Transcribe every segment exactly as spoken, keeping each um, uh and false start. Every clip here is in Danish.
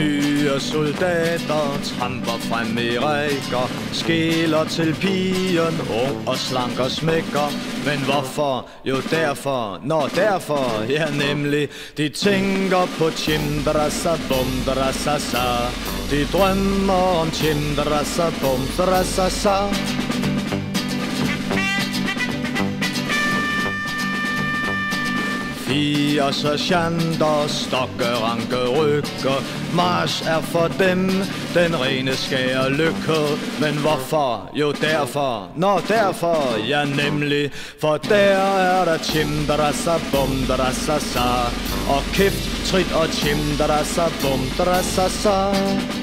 Nye soldater tramper frem i rækker, skæler til pigen, ung og slank og smækker. Men hvorfor? Jo derfor, nå derfor, ja nemlig. De tænker på chimdrassa, bumdrassa, sa. De drømmer om chimdrassa, bumdrassa, sa. Fire sergeanter, stokke, ranke, rykker. March er for dem den rene skære lykke. Men hvorfor? Jo derfor, nå derfor, ja nemlig. For der er der chimdrassa, bumdrassa, sa. Og kæft, trit og chimdrassa, bumdrassa, sa.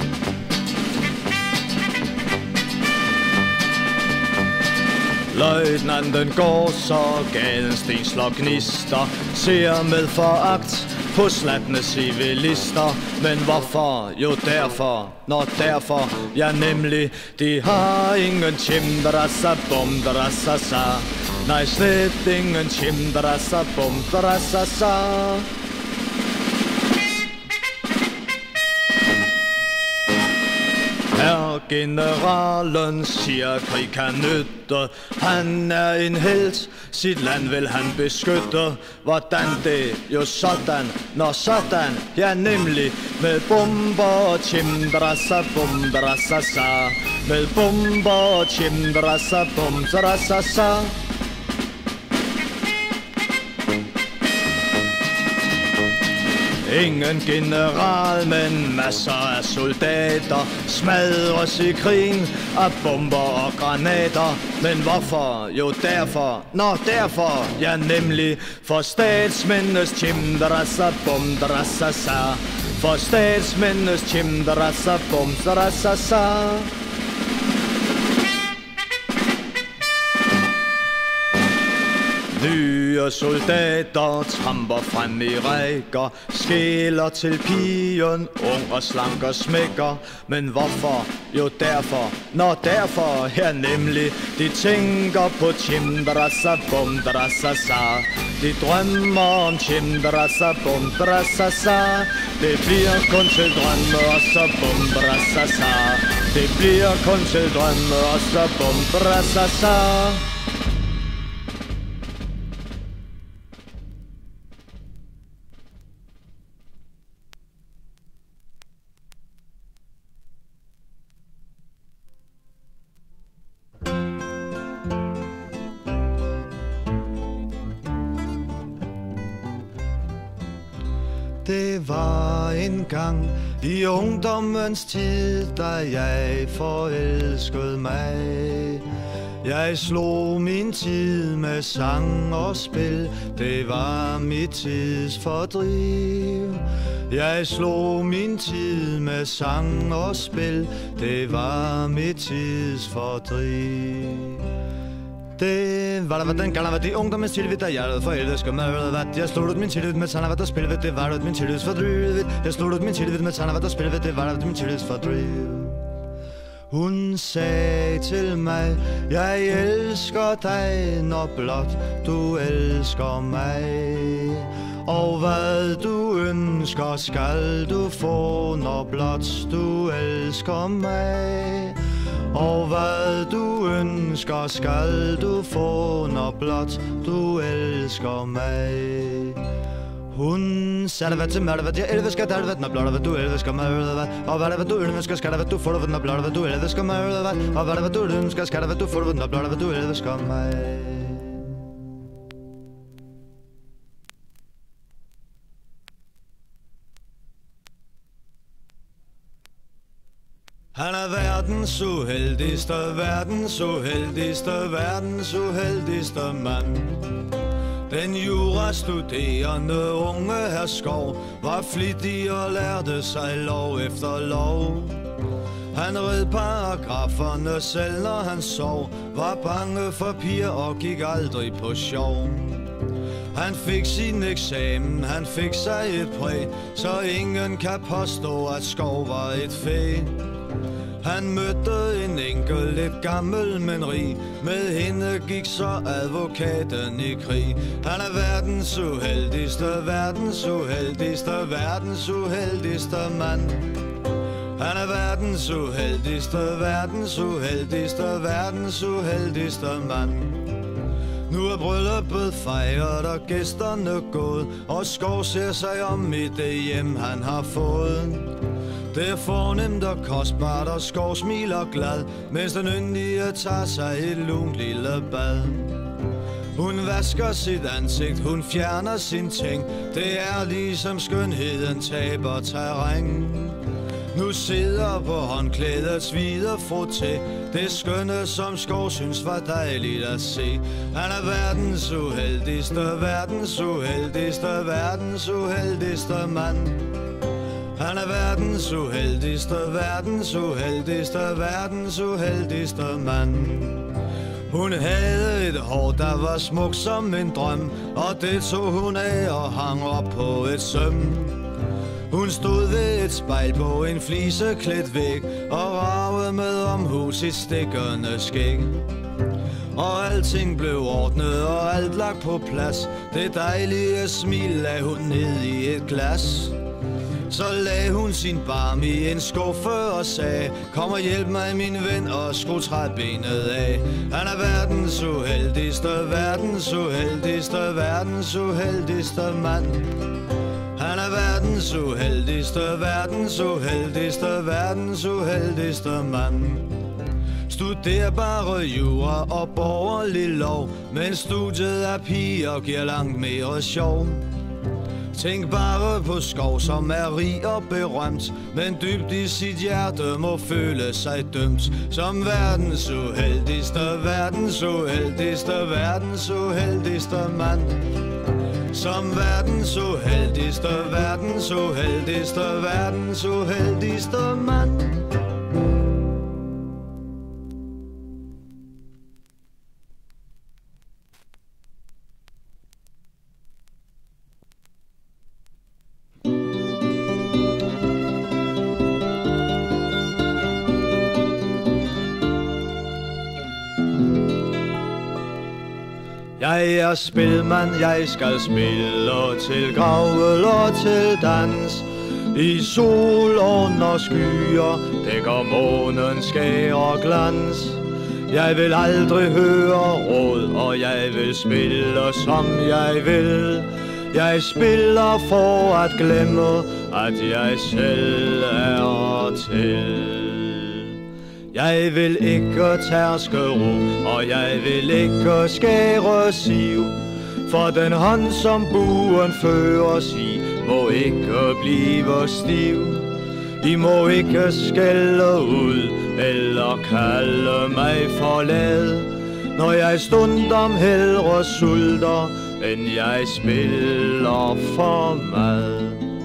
Løjtnanten går så gaden sten slår gnister, ser med foragt på slatne civilister. Men hvorfor? Jo derfor, nå derfor, ja nemlig. De har ingen chimdrassa, bumdrassa, sa. Nej, slet ingen chimdrassa, bumdrassa, sa. Herr generalen siger, krig kan nytte. Han er en helt, sit land vil han beskytte. Hvordan det? Jo sådan, når sådan, ja nemlig. Med bomber og chimdrassa, bumdrassa, sa. Med bomber og chimdrassa, bumdrassa, sa. Ingen general, men masser af soldater smadres i krigen af bomber og granater. Men hvorfor? Jo derfor, nå derfor, ja nemlig. For statsmændenes chimdrassa, bumdrassa, sa. For statsmændenes chimdrassa, bumdrassa, sa. Nye soldater tramper frem i rækker, skæler til pigen, ung og slank og smækker. Men hvorfor? Jo derfor, nå derfor, ja nemlig. De tænker på chimdrassa, bumdrassa, sa. De drømmer om chimdrassa, bumdrassa, sa. Det bliver kun til drømme og så bumdrassa, sa. Det bliver kun til drømme og så bumdrassa, sa. Det var en gang i ungdommens tid, da jeg forelskede mig. Jeg slog min tid med sang og spil, det var mit tidsfordriv. Jeg slog min tid med sang og spil, det var mit tidsfordriv. Det var der, hvordan kan der være de ungdommens tid, da jeg havde forelsket mig, hvad jeg slog ud min tid med sang, hvad der spillede, det var min tidsfordriv. Jeg slog ud min tid med sang, hvad der spillede, det var min tidsfordriv. Hun sagde til mig, jeg elsker dig, når blot du elsker mig. Og hvad du ønsker, skal du få, når blot du elsker mig. Og hvad du ønsker, skal du få, når blot du elsker mig. Hun sagde hvad til mig, hvad jeg elsker dig, hvad når blot hvad du elsker mig, hvad. Og hvad hvad du ønsker, skal hvad du får, når blot hvad du elsker mig, hvad. Og hvad hvad du ønsker, skal hvad du får, når blot hvad du elsker mig. Han er verdens uheldigste, verdens uheldigste, verdens uheldigste mand. Den jurastuderende unge herr Skov var flittig og lærte sig lov efter lov. Han red paragraferne selv når han sov, var bange for piger og gik aldrig på sjov. Han fik sin eksamen, han fik sig et præg, så ingen kan påstå at Skov var et fæ. Han mødte en enkelt lidt gammel, men rig. Med hende gik så advokaten i krig. Han er verdens uheldigste, verdens uheldigste, verdens uheldigste mand. Han er verdens uheldigste, verdens uheldigste, verdens uheldigste mand. Nu er brylluppet fejret og gæsterne gået, og Skov ser sig om i det hjem han har fået. Det er fornemt og kostbart, og Skov smiler glad, mens den yndige tager sig et lunt lille bad. Hun vasker sit ansigt, hun fjerner sin ting. Det er ligesom skønheden taber terræn. Nu sidder på håndklædets hvide frotté det skønne, som Skov synes var dejligt at se. Han er verdens uheldigste, verdens uheldigste, verdens uheldigste mand. Han er verdens uheldigste, verdens uheldigste, verdens uheldigste mand. Hun havde et hår, der var smukt som en drøm, og det tog hun af og hang op på et søm. Hun stod ved et spejl på en fliseklædt væg og ragede med omhu sit stikkende skæg. Og alting blev ordnet og alt lagt på plads. Det dejlige smil lagde hun ned i et glas. Så lagde hun sin barm i en skuffe og sagde: kom og hjælp mig, min ven, og skru træbenet af. Han er verdens uheldigste, verdens uheldigste, verdens uheldigste mand. Han er verdens uheldigste, verdens uheldigste, verdens uheldigste mand. Studerbare jura og borgerlig lov, men studiet af piger giver langt mere sjov. Tænk bare på Skov, som er rig og berømt, men dybt i sit hjerte må føle sig dømt. Som verdens uheldigste, verdens uheldigste, verdens uheldigste mand. Som verdens uheldigste, verdens uheldigste, verdens uheldigste mand. Jeg er spilmand, jeg skal spille til gravøl og til dans. I sol under skyer dækker månen skær glans. Jeg vil aldrig høre råd, og jeg vil spille som jeg vil. Jeg spiller for at glemme, at jeg selv er til. Jeg vil ikke tærske ro, og jeg vil ikke skære siv. For den hånd, som buen føres i, må ikke blive stiv. I må ikke skælde ud, eller kalde mig for lad, når jeg stundom hellere sulter, end jeg spiller for mad.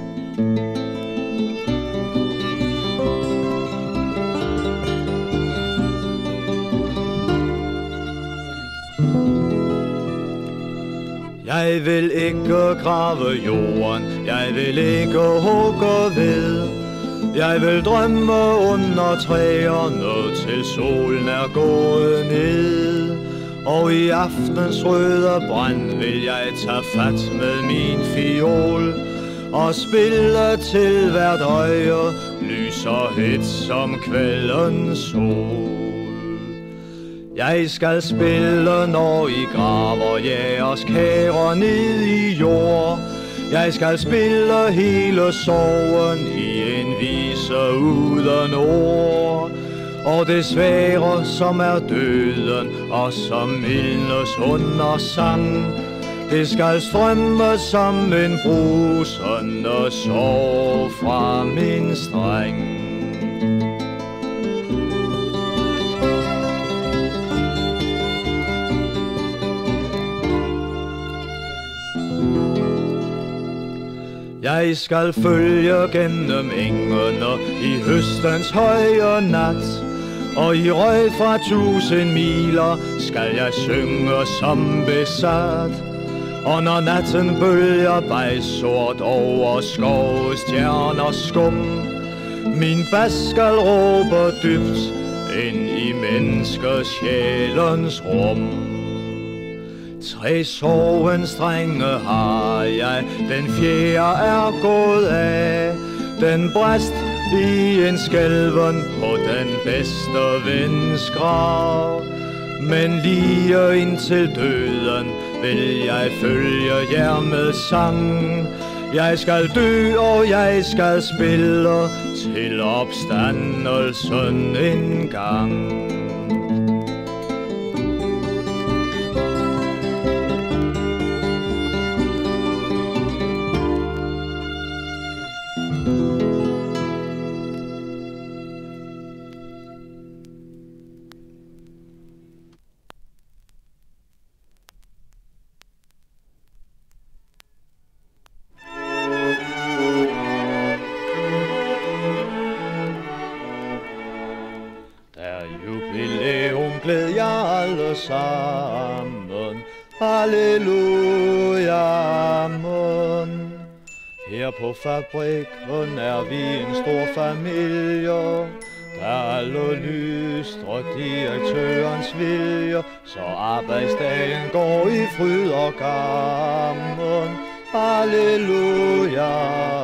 Jeg vil ikke grave jorden, jeg vil ikke hugge ved. Jeg vil drømme under træerne, til solen er gået ned. Og i aftens røde brand vil jeg tage fat med min fiol og spille til hvert øje, lyser hit som kvældens sol. Jeg skal spille, når I graver jeres kære ned i jord. Jeg skal spille hele sorgen i en vise uden ord. Og det svære, som er døden, og som mildnes under sang, det skal strømme som en brusende sorg fra min streng. Jeg skal følge gennem engene i høstens høje nat, og i røg fra tusind miler skal jeg synge som besat. Og når natten bølger bejsort over skovstjerner skum, Min bas skal råbe dybt ind i menneskesjælens rum. Tre sorgenstrenge har jeg, den fjerde er gået af. Den bræst i en skælven på den bedste vens grav. Men lige indtil døden vil jeg følge jer med sang. Jeg skal dø, og jeg skal spille til opstandelsen en gang. Glæd jer alle sammen, halleluja, amen. Her på fabrikken er vi en stor familie, der alle lystrer direktørens vilje, så arbejdsdagen går i fryd og gammen, halleluja,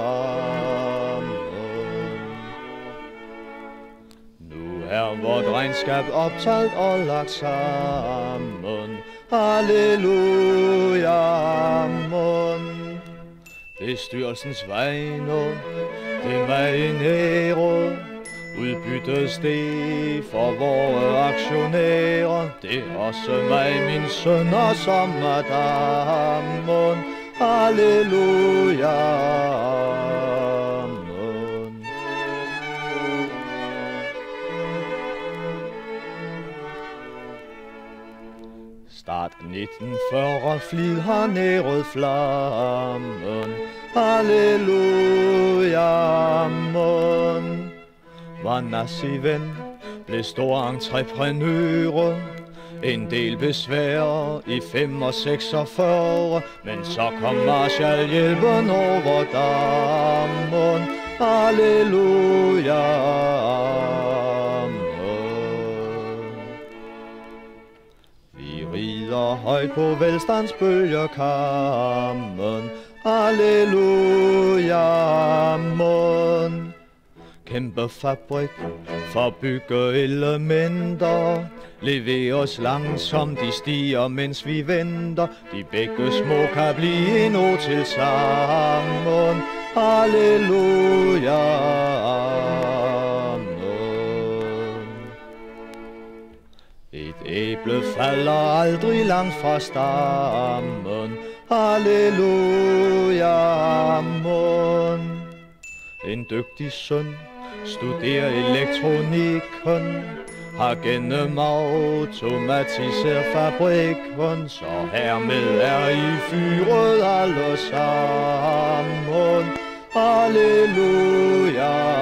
er vort regnskab optalt og lagt sammen. Halleluja, amen. Bestyrelsens vegne, det er mig en ære. Udbyttes det for vore aktionærer. Det er også mig, min søn og som madammen. Halleluja, start nitten fyrre, flid har næret flammen. Halleluja, amen. Var nazi-ven, blev stor entreprenør. En del besvær i fem og seksogfyrre, men så kom Marshallhjælpen over dammen. Halleluja, rider højt på velstandsbølgekammen. Halleluja, amen. Kæmpe fabrik for byggeelementer leveres langsomt, de stiger mens vi venter. De begge små kan blive endnu til sammen. Halleluja, amen. Et æble falder aldrig langt fra stammen. Halleluja, amen. En dygtig søn studerer elektronikken, har gennem automatiseret fabrikken, så hermed er I fyret alle sammen. Halleluja,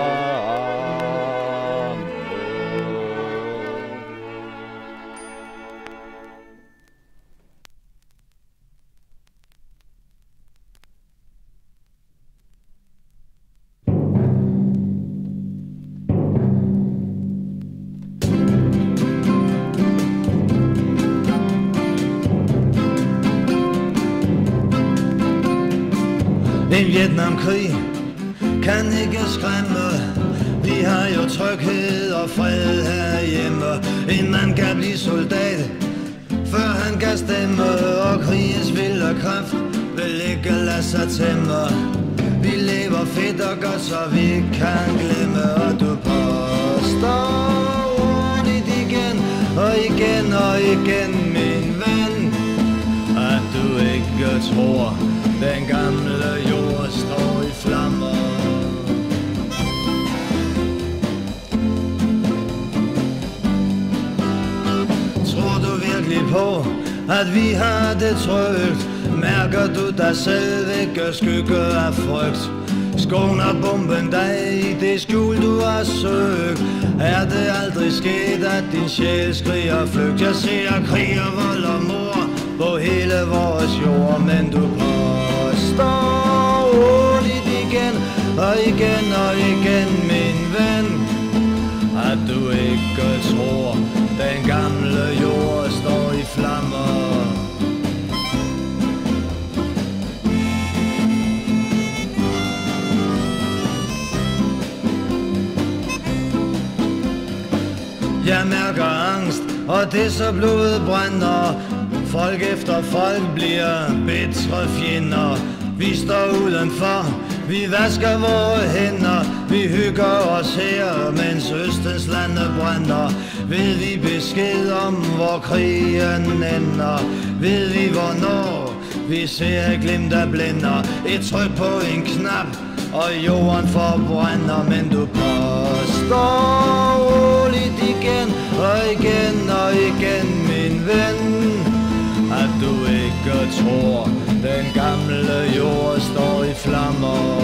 en Vietnamkrig kan ikke skræmme. Vi har jo tryghed og fred herhjemme. En mand kan blive soldat, før han kan stemme. Og krigens vilde kraft vil ikke lade sig tæmme. Vi lever fedt og godt, så vi kan glemme. Og du påstår ordentligt igen og igen og igen, min ven, at du ikke tror, den gamle jord står i flammer. Tror du virkelig på, at vi har det trygt? Mærker du dig selv ikke skygge af frygt? Skåner bomben dig i det skjul du har søgt? Er det aldrig sket, at din sjæl skriger flygt? Jeg ser krig og vold og mor på hele vores jord, men du påstår roligt igen og igen og igen, min ven, ikke tror, den gamle jord står i flammer. Jeg mærker angst, og det så blodet brænder. Folk efter folk bliver bitre fjender. Vi står udenfor, vi vasker vores hænder. Vi hygger os her, mens Østens lande brænder. Ved vi besked om, hvor krigen ender? Ved vi hvornår vi ser et glimt der blænder? Et tryk på en knap, og jorden forbrænder. Men du påstår roligt igen og igen og igen, min ven, at du ikke tror, den gamle jord står i flammer.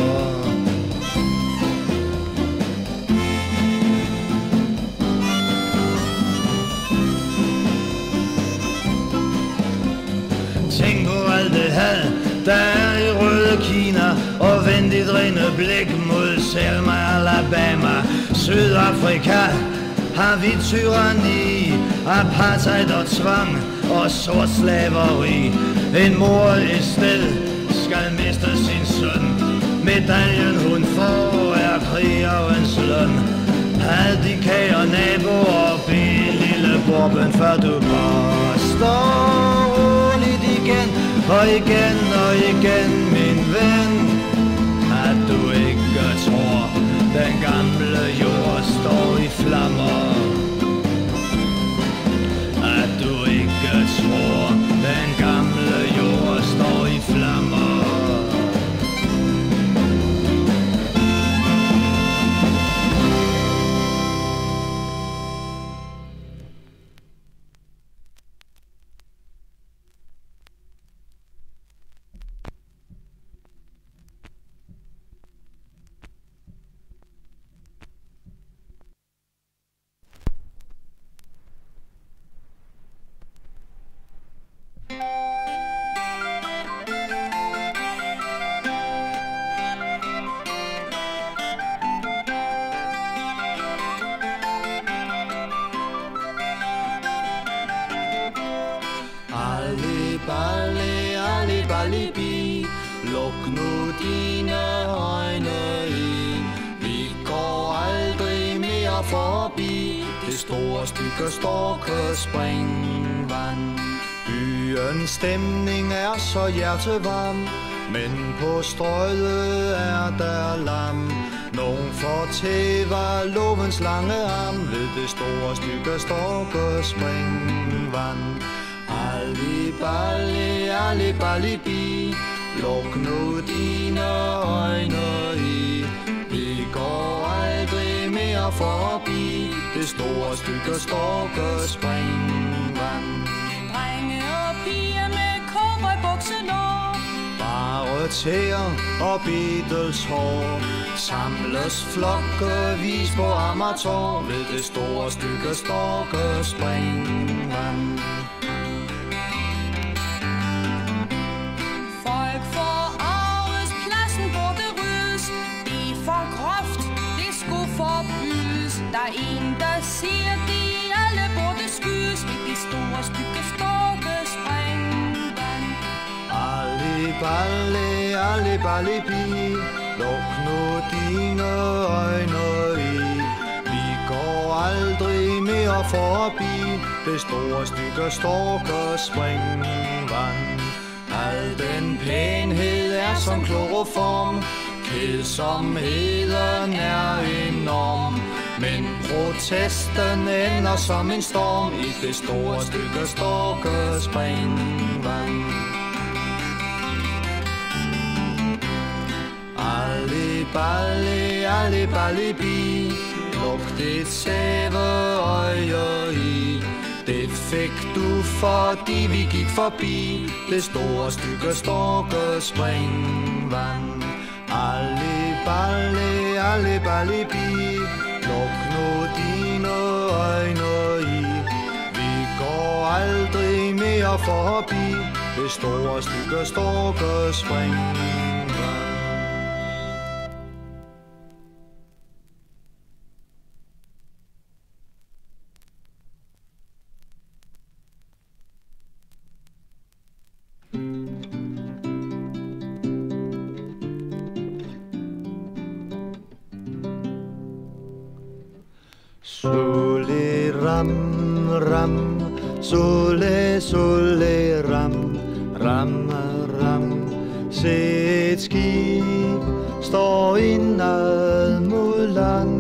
Tænk på alt det had, der er i røde Kina, og vend dit rene blik mod Selma, Alabama. Sydafrika har vi tyranni, apartheid og tvang og sort slaveri. En mor i sted skal miste sin søn. Medaljen hun får er krigerens løn. Had de kære naboer, bed lille Borben, før du bare står roligt igen og igen og igen, min ven, at du ikke tror, den gamle jord står i flammer. At du ikke tror, den gamle jord står i flammer. Balle, alle ballibi, luk nu dine øjne i. Vi går aldrig mere forbi det store stykke Storkespringvand. Byens stemning er så hjertevarm, men på strøget er der lam. Nogen fortæver lovens lange arm ved det store stykke Storkespringvand. Ali balli, ali balli bi, luk nu dine øjne i. Vi går aldrig mere forbi det store stykke Storkespringvand. Drenge og piger med cowboybuksenår, bare tæer og bedelshår, samles flokkevis på Amager ved det store stykke Storkespringvand. Der er en, der siger, de alle burde skydes ved det store stykke Storkespringvand. Ali balle, ali balli bi, luk nu dine øjne i. Vi går aldrig mere forbi det store stykke Storkespringvand. Al den pænhed er som kloroform, kedsomheden er enorm, men protesten ender som en storm i det store stykke Storkespringvand. Ali balli, ali balli bi, luk dit sæve øje i. Det fik du, fordi vi gik forbi det store stykke Storkespringvand. Ali balli, ali balli bi, luk nu dine øjne i. Vi går aldrig mere forbi det store stykke Storkespringvand. Sole ram, ram, sole, sole ram, ram, ram. Se et skib står indad mod land.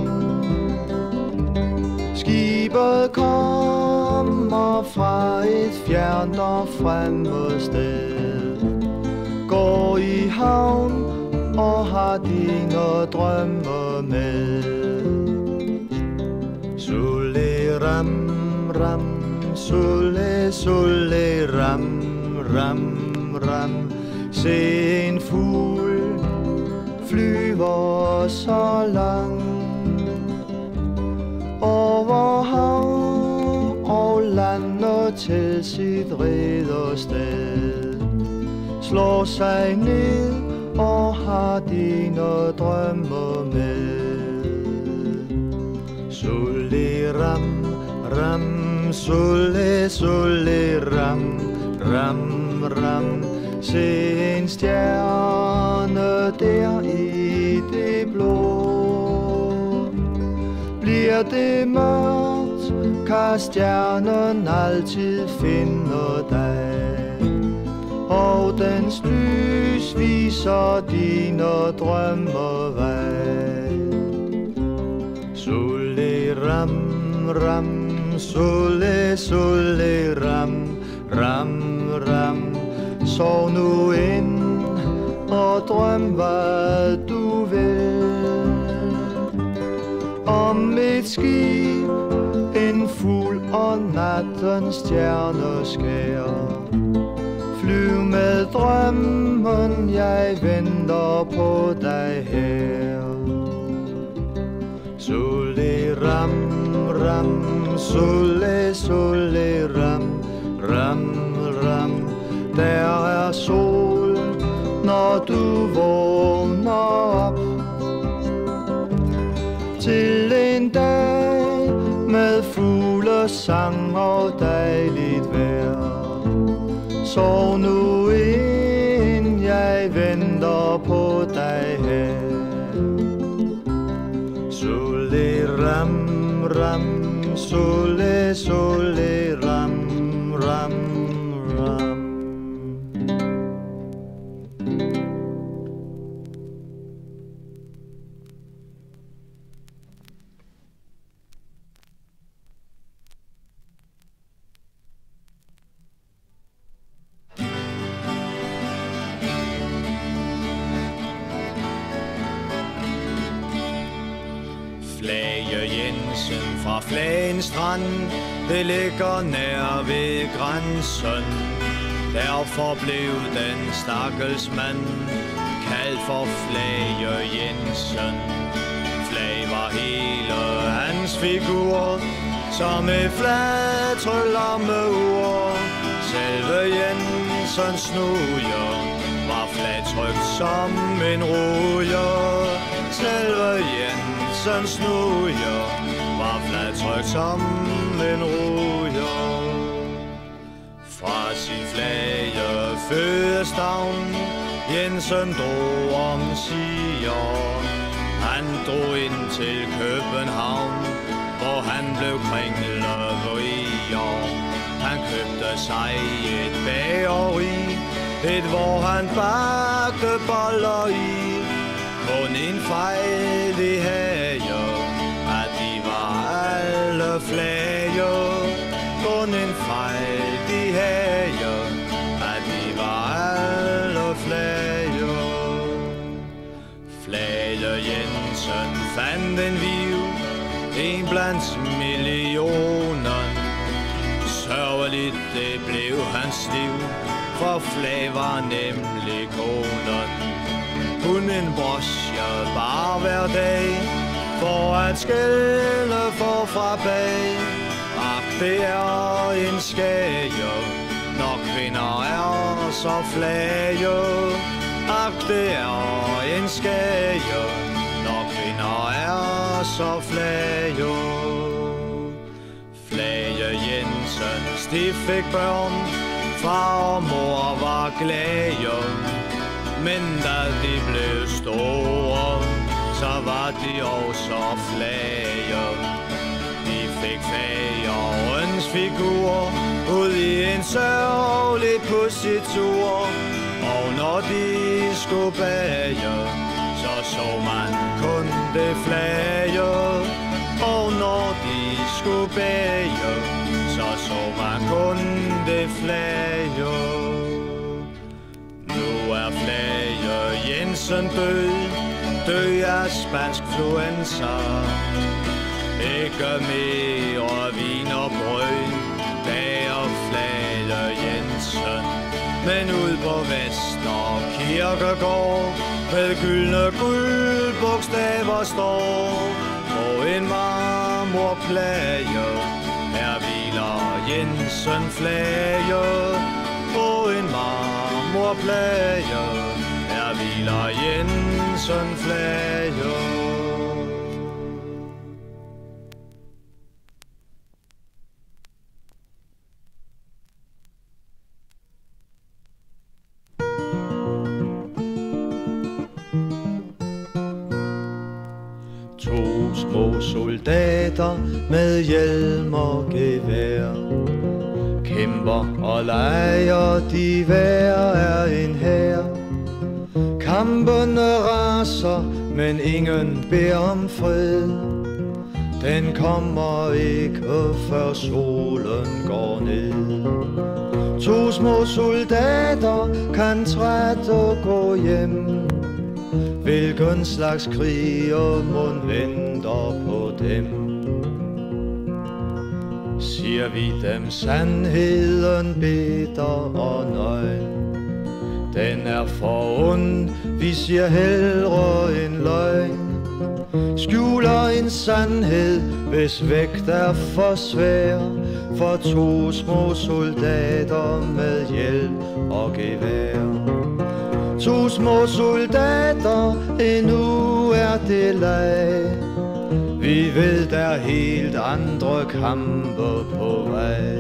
Skibet kommer fra et fjernt og fremmed sted, går i havn og har dine drømme med. Sole ram, ram, sole, sole ram, ram, ram. Se en fugl flyver så langt over hav og land og til sit riddersted, slår sig ned og har dine drømme med. Sole ram, ram, sole, sole ram, ram, ram. Se en stjerne der i det blå. Bliver det mørkt, kan stjernen altid finde dig, og dens lys viser dine drømme vej. Sole ram, ram, sole, sole ram, ram, ram. Sov nu ind og drøm hvad du vil, om et skib, en fugl og nattens stjerneskær. Flyv med drømmen, jeg venter på dig her. Sole ram, ram, sole, sole ram, ram, ram. Der er sol, når du vågner op, til en dag med fuglesang og dejligt vejr. Sov nu ind, jeg venter på dig her. Sole ram, ram, sole, sole ram, ram, ram. Fra Flagens Strand, det ligger nær ved grænsen. Derfor blev den stakkels mand kaldt for Flage Jensen. Flag var hele hans figur, som et fladtryller med ur. Selve Jensens snujer var fladtrykt som en rujer. Selve Jensens snujer var fladtrykt som en rujer. Fra sin flage fødestavn Jensen drog om siger. Han drog ind til København, hvor han blev kringlerier. Han købte sig et bageri, et hvor han bagte boller i. Kun en fejl de havde, at de var alle flage. Kun en fejl de havde, at de var alle flage. Flage Jensen fandt en viv, en blandt millioner. Sørgeligt det blev hans liv, for Flag var nemlig konen. Kun en brosje bare hver dag, for at skælde for fra bag. Ak, det er en skage, når kvinder er så flage. Ak, det er en skage, når kvinder er så flage. Flage Jensens, de fik børn, far og mor var glade. Men da de blev store, så var de også flage. fik fagerens figur ud i en sørgelig pussitur. Og når de skulle bage, så så man kun det flage. Og når de skulle bage, så så man kun det flage. Nu er Flage Jensen død, død af spansk fluenza. Ikke mere vin og brød, bager Flage Jensen. Men ud på Vester Kirkegård med gyldne guldbogstaver står på en marmorplage. Her hviler Jensen Flage på en marmorplage. Her hviler Jensen Flage. To små soldater med hjelm og gevær kæmper og leger, de hver er en hær. Kampene raser, men ingen beder om fred. Den kommer ikke, før solen går ned. To små soldater kan træt og gå hjem. Hvilken slags kriger mon venter på dem? Siger vi dem sandheden bitter og nøgen? Den er for ond, vi siger hellere en løgn. Skjuler en sandhed, hvis vægt er for svær. For to små soldater med hjelm og gevær. To små soldater, endnu er det leg. Vi ved, der er helt andre kampe på vej.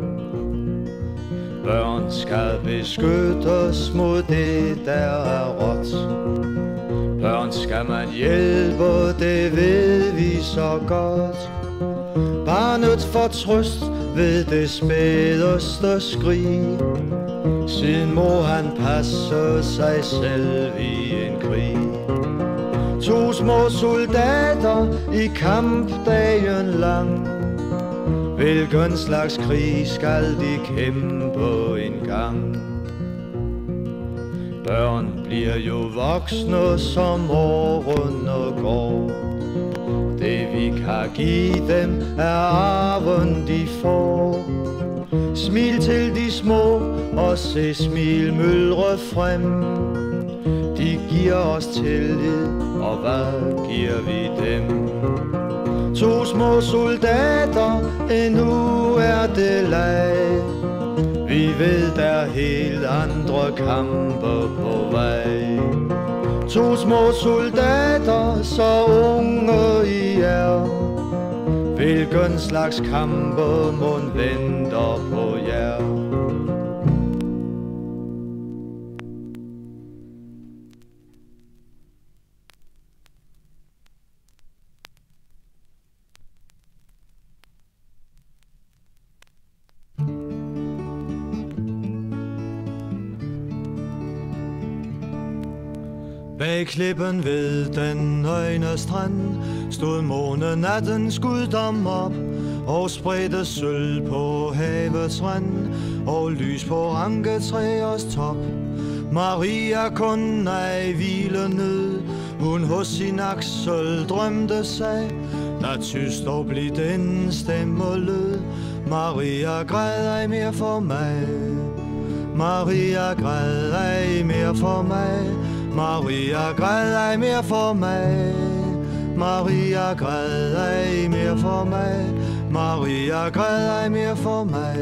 Børn skal beskyttes mod det, der er råt. Børn skal man hjælpe, det ved vi så godt. Barnet får trøst ved det spædeste skrig. Sin mor han passer sig selv i en krig. To små soldater i kamp dagen lang. Hvilken slags krig skal de kæmpe en gang? Børn bliver jo voksne som årene går. Det vi kan give dem er arven de får. Smil til de små og se smil myldre frem. De giver os tillid, og hvad giver vi dem? To små soldater, endnu er det leg. Vi ved, der er helt andre kampe på vej. To små soldater, så unge I er. Hvilken slags kampe mon venter på jer? Bag klippen ved den nøgne strand stod månenattens guddom op og spredte sølv på havets rand og lys på ranketræers top. Maria kun ej hvile nød, hun hos sin aksel drømte sig, da tyst og blidt en stemme lød. Maria græd ej mere for mig, Maria græd ej mere for mig. Maria græd ej mere for mig, Maria græd ej mere for mig, Maria græd ej mere for mig.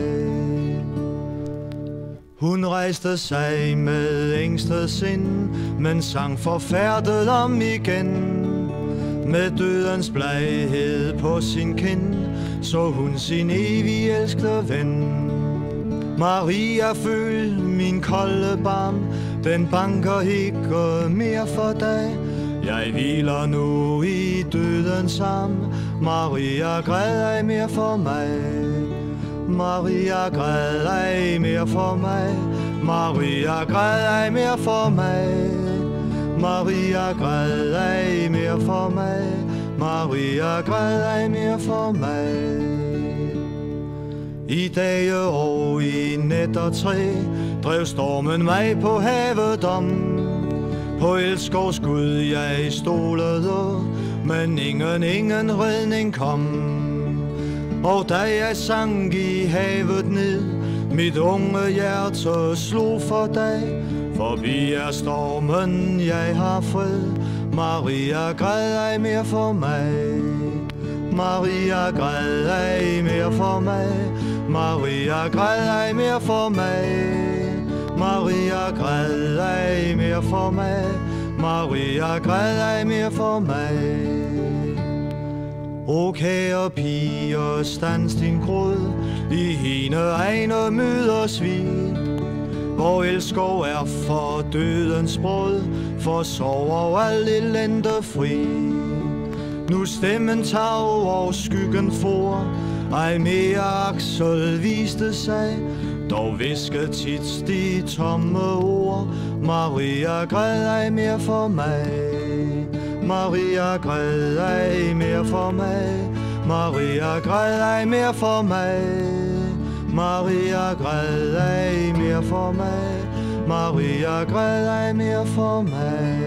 Hun rejste sig med ængstet sind, men sang forfærdet om igen. Med dødens bleghed på sin kind, så hun sin evig elskede ven. Maria, føl min kolde barm, den banker ikke mere for dig. Jeg hviler nu i dødens arm. Maria, græd ej mere for mig. Maria, græd ej mere for mig. Maria, græd ej mere for mig. Maria, græd ej mere for mig. Maria, græd ej mere for mig. I dage og i nat og træ drev stormen mig på havet om. På elskovs Gud jeg stolede, men ingen, ingen redning kom. Og da jeg sank i havet ned, mit unge hjerte slog for dig. Forbi er stormen, jeg har fred. Maria, græd ej mere for mig. Maria, græd ej mere for mig. Maria, græd ej mere for mig. Maria, græd ej mere for mig. Maria, græd ej mere for mig. O kære piger, stands din gråd. I hende egne møders vi, hvor elskov er for dødens brød, for sorg og al elende fri. Nu stemmen tag og skyggen for, ej mere Aksel viste sig, dog viskede tit de tomme ord. Maria, græd ej mere for mig. Maria, græd ej mere for mig. Maria, græd ej mere for mig. Maria, græd ej mere for mig. Maria, græd ej mere for mig.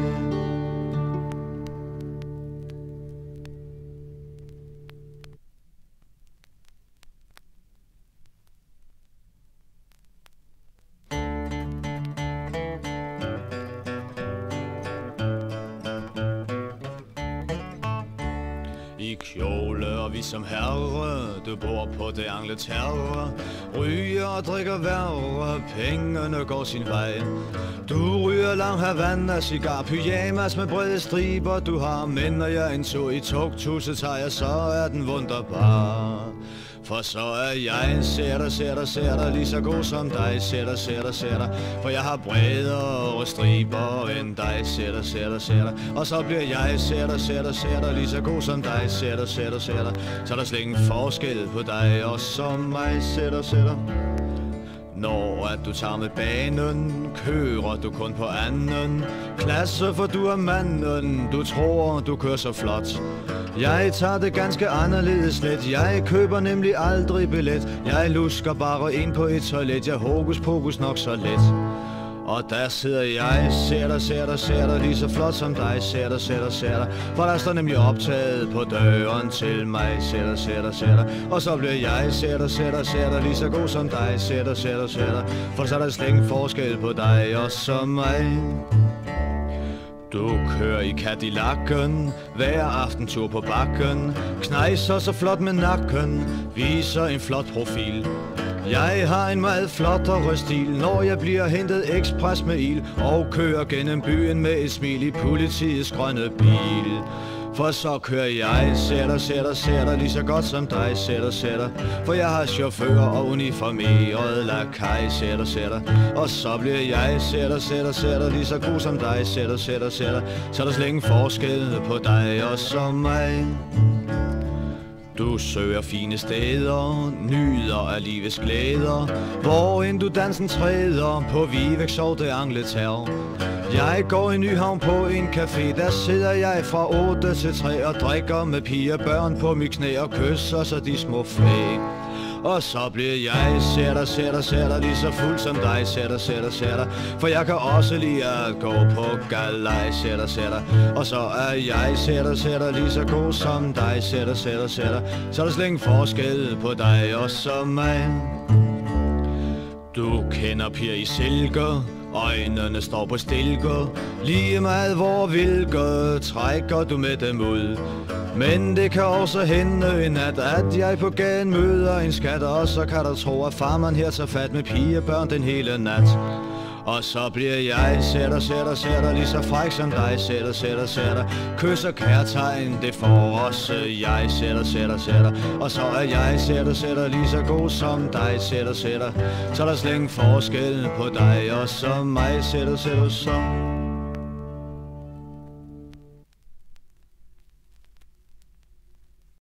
I kjole og vi som herre, du bor på det Angleterre. Ryger og drikker værre, pengene går sin vej. Du ryger lang Havana, cigar, pyjamas med brede striber. Du har mænd, og jeg en tur i tugthuset tager, så er den wunderbar. For så er jeg ser dig, ser dig, ser dig, lige så god som dig. Ser dig, ser dig, ser dig, for jeg har bredere striber end dig. Ser dig, ser dig, ser dig, og så bliver jeg ser dig, ser dig, ser dig, lige så god som dig. Ser dig, ser dig, ser dig, så er der slet ingen forskel på dig og som mig. Ser dig, ser dig. Når at du tager med banen, kører du kun på anden klasse, for du er manden, du tror du kører så flot. Jeg tager det ganske anderledes let. Jeg køber nemlig aldrig billet. Jeg lusker bare ind på et toilet. Jeg hokus pokus nok så let. Og der sidder jeg, ser dig, ser dig, ser dig, lige så flot som dig. Ser dig, ser dig, ser dig, for der står nemlig optaget på døren til mig. Ser dig, ser dig, ser dig, og så bliver jeg, ser dig, ser dig, ser dig, lige så god som dig. Ser dig, ser dig, ser dig, for så er der slet ingen forskel på dig og som mig. Du kører i Cadillac'en, hver aften tur på bakken, knejser så flot med nakken, viser en flot profil. Jeg har en meget flottere stil, når jeg bliver hentet ekspres med il, og kører gennem byen med et smil i politiets grønne bil. For så kører jeg, ser dig, ser dig, ser dig, lige så godt som dig. Ser dig, ser dig, for jeg har chauffør og uniformeret lakaj. Ser dig, ser dig, og så bliver jeg, ser dig, ser dig, ser dig, lige så god som dig. Ser dig, ser dig, ser dig, så er der slet ingen forskel på dig og som mig. Du søger fine steder, nyder af livets glæder, hvor end du dansen træder, på Viveks og det Angleterre. Jeg går i Nyhavn på en café, der sidder jeg fra otte til tre og drikker med piger, børn på mit knæ og kysser så de små flæg. Og så bliver jeg, ser dig, ser dig, ser dig, lige så fuld som dig. Ser dig, ser dig, ser dig, for jeg kan også lide at gå på galej. Ser dig, ser dig, og så er jeg, ser dig, ser dig, lige så god som dig. Ser dig, ser dig, ser dig, så er der slet ingen forskel på dig og som mig. Du kender piger i silker, øjnene står på stilker, lige meget hvor hvilke trækker du med dem ud. Men det kan også hende en nat, at jeg på gaden møder en skat, og så kan du tro, at farmand her tager fat med pigebørn den hele nat. Og så bliver jeg, ser dig, ser dig, ser dig, lige så fræk som dig. Ser dig, ser dig, ser dig, kysser kærtegn, det får også jeg. Ser dig, ser dig, ser dig, og så er jeg, ser dig, ser dig, lige så god som dig. Ser dig, ser dig, så er der slet ingen forskel på dig og som mig. Ser dig, ser dig, som